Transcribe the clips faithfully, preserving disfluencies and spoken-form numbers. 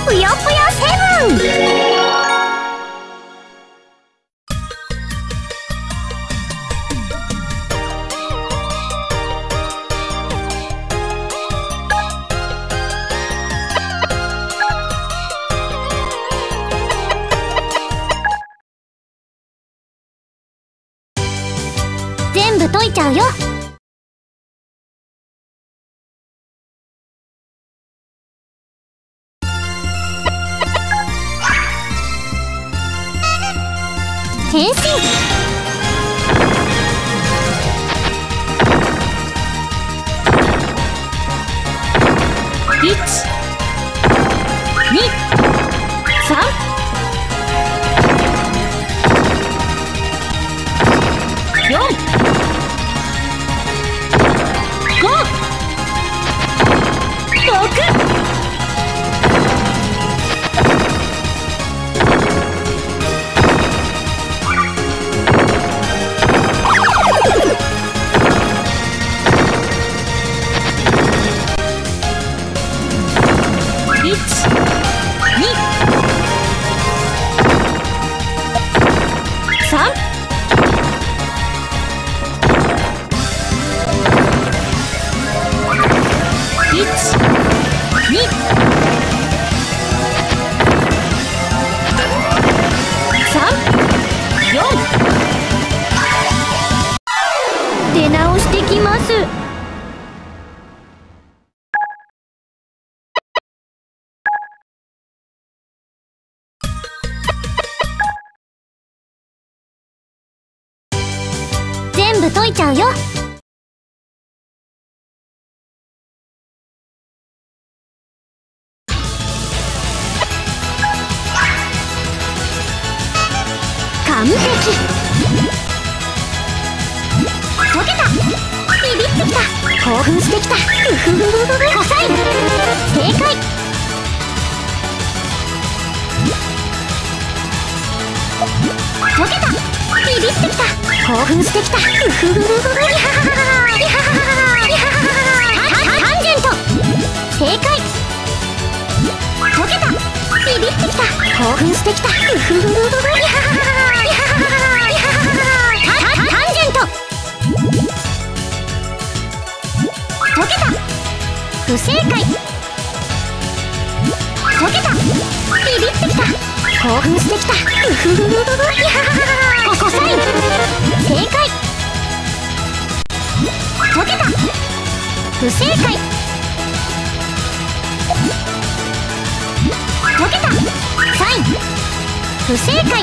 ぷよぷよセブン。全部解いちゃうよ。変身。いち、に、さん、よん、ご、ろく。出直してきます。全部解いちゃうよ。完璧。解けた。ビビってきた。興奮してきた。うふふふふ。コサイン。正解。解けた。ビビってきた。興奮してきた。うふふふふ。いははは。いははは。いははは。タンジェント。正解。解けた。ビビってきた。興奮してきた。うふふふふ。いははは。いははは。いははは。タンジェント。解けた。不正解。解けた。ビビってきた。興奮してきた。うふふふふ。いははは。コサイン。正解。解けた。不正解。解けた。サイン。不正解。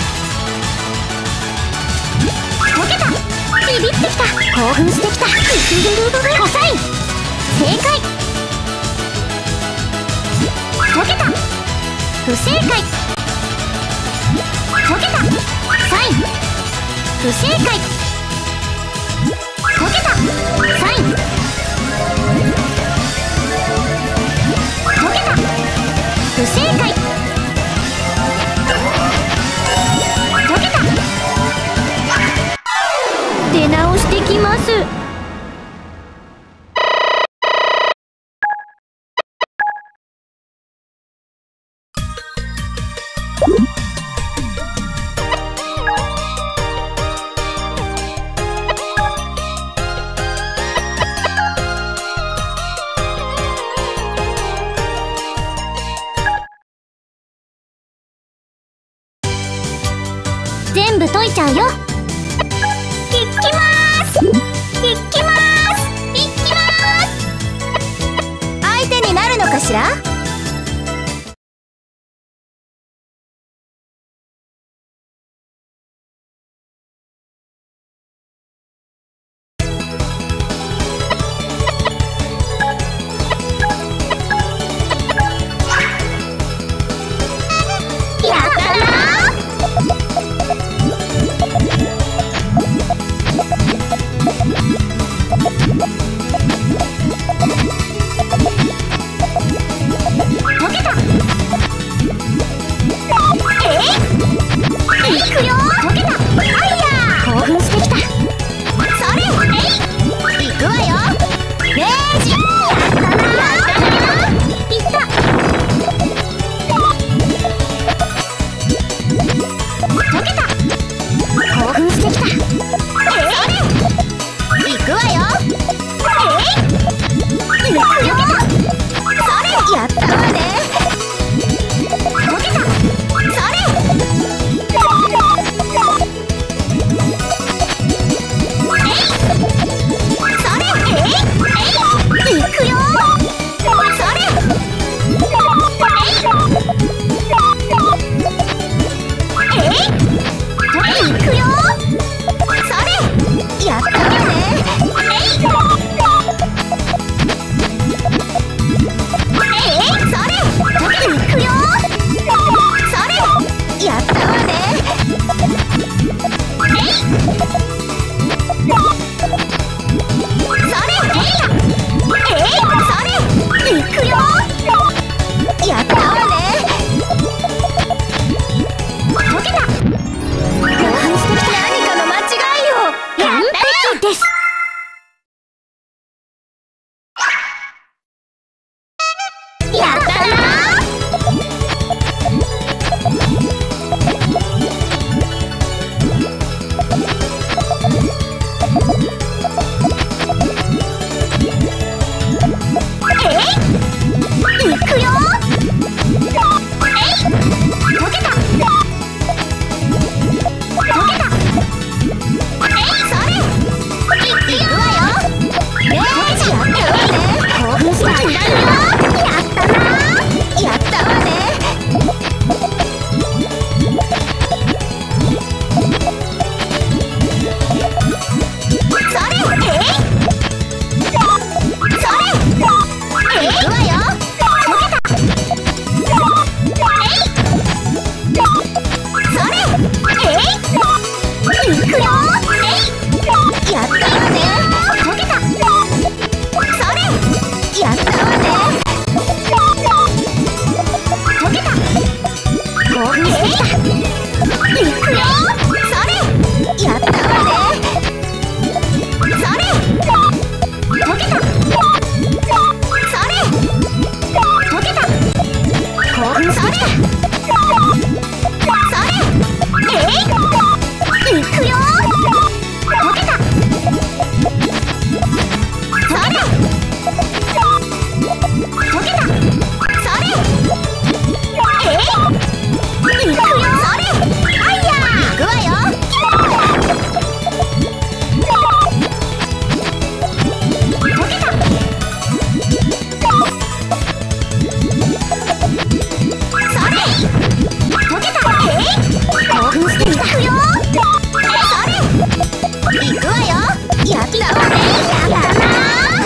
解けた。ビビってきた。興奮してきた。うふふふふ。コサイン。正解。解けた。不正解。解けた。サイン。不正解。解けた。サイン。解けた。不正解。解けた。出直してきます。全部解いちゃうよ。いきまーす。いきまーす。いきまーす。相手になるのかしら。 にしてきた。いくよ。それやったわね。それ溶けた。それ溶けた。興奮してきた。それえいいくよ。溶けた。それ溶けた。それえいいくよ。それあいやいくわよ。溶けた。それ溶けた。えい興奮してきた。いくよ。それいくわよ。やったわね。やったな。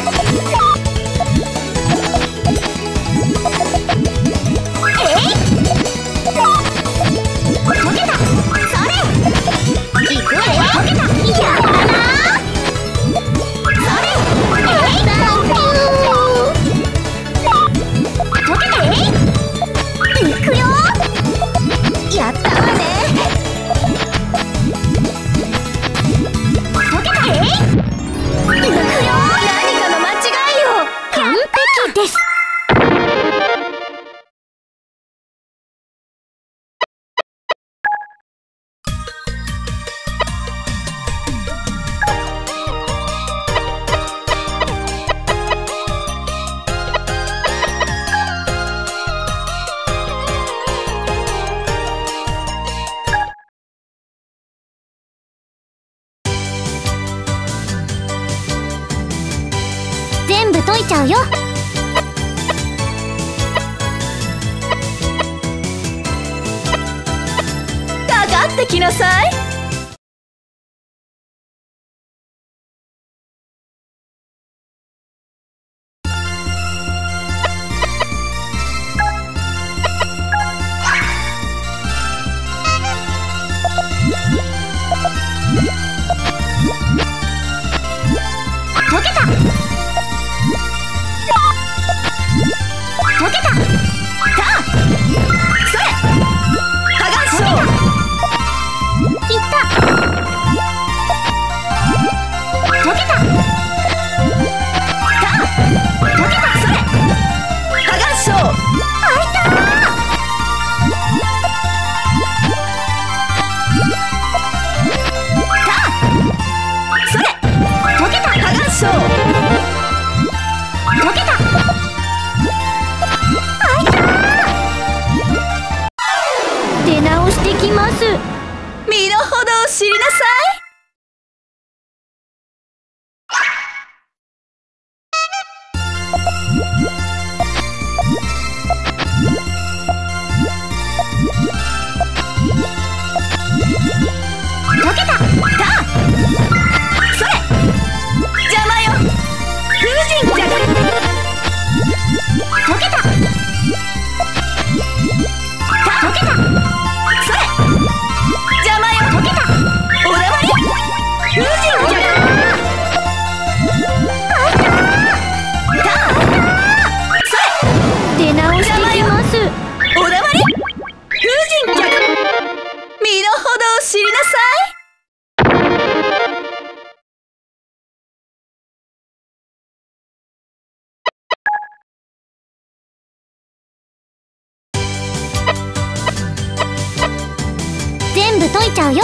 全部解いちゃうよ。 かかってきなさい。 溶けた。溶けた。 たあそれハガンショーいった。溶けた。 たあ溶けた。 それハガンショーあいたー。 たあそれ溶けた。 ハガンショー溶けた。あいたー。出直してきます。 身の程を知りなさい。 溶けた。 たあそれ邪魔よ。風神じゃが溶けた。溶けた。 それ邪魔よ。 溶けた。 おだまり風神じゃがあいたー。 たあそれ出直してきます。 おだまり風神じゃが身の程を知りなさい。 全部解いちゃうよ。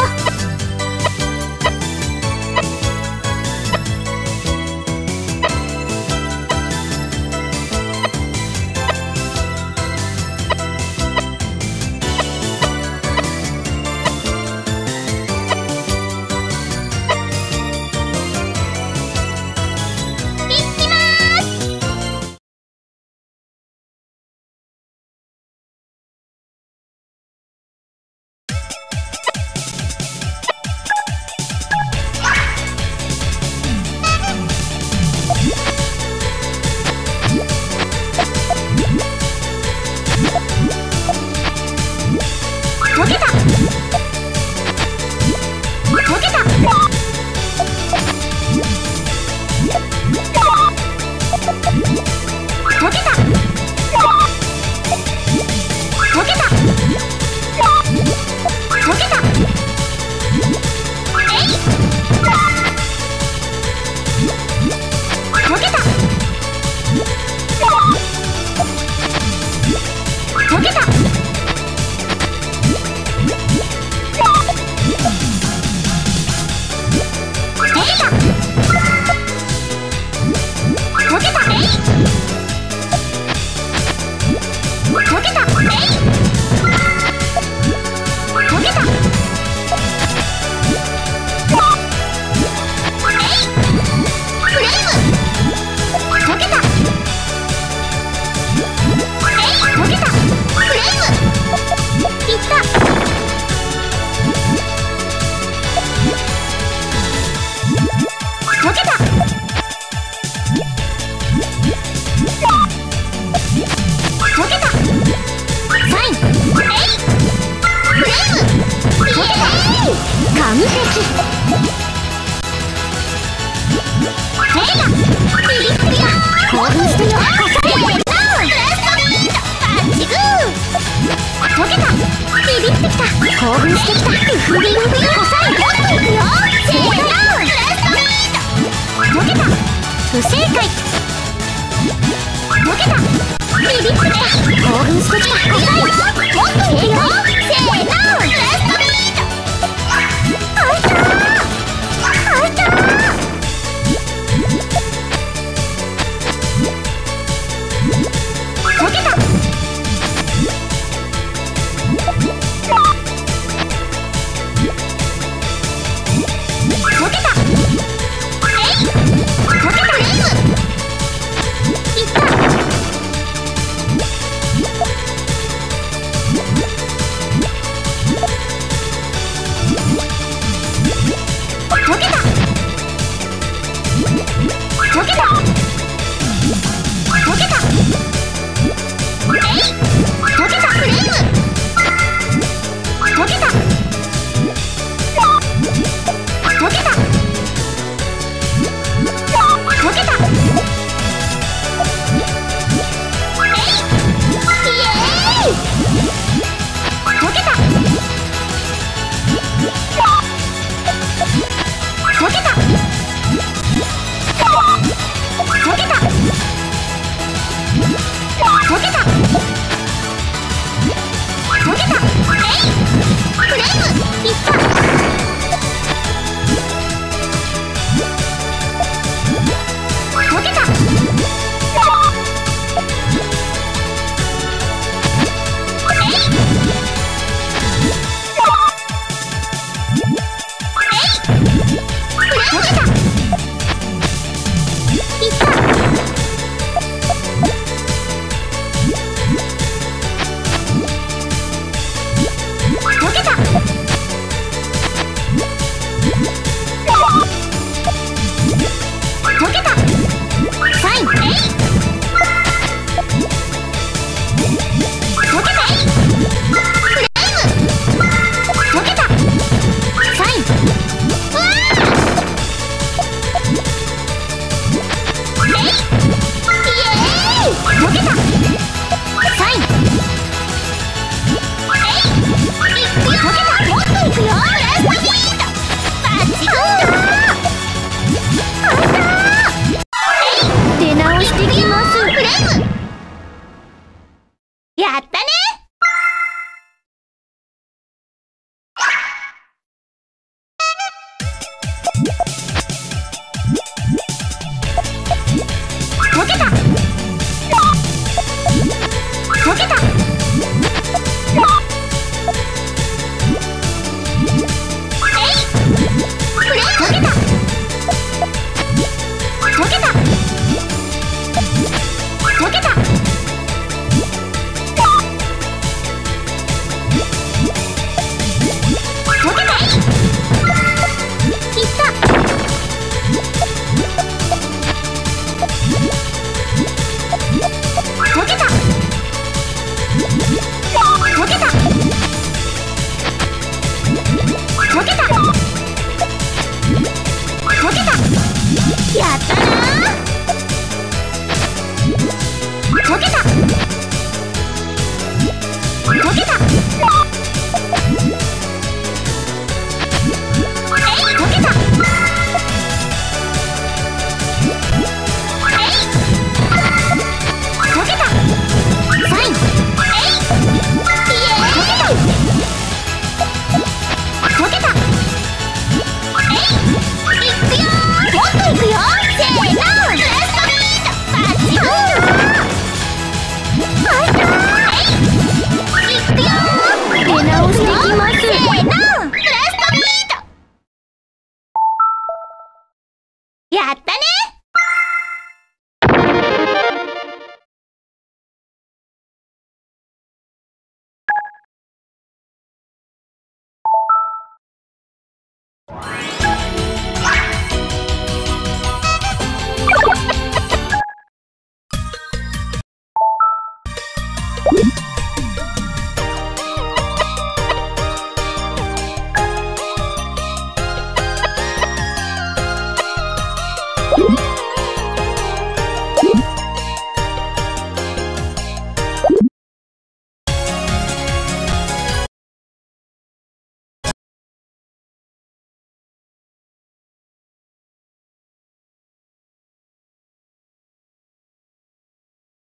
ビビってきた。興奮してきた。うふりうふり。こさえもっといくよ。正解だ。ラストミート。解けた。不正解。解けた。ビビってきた。興奮してきた。こさえ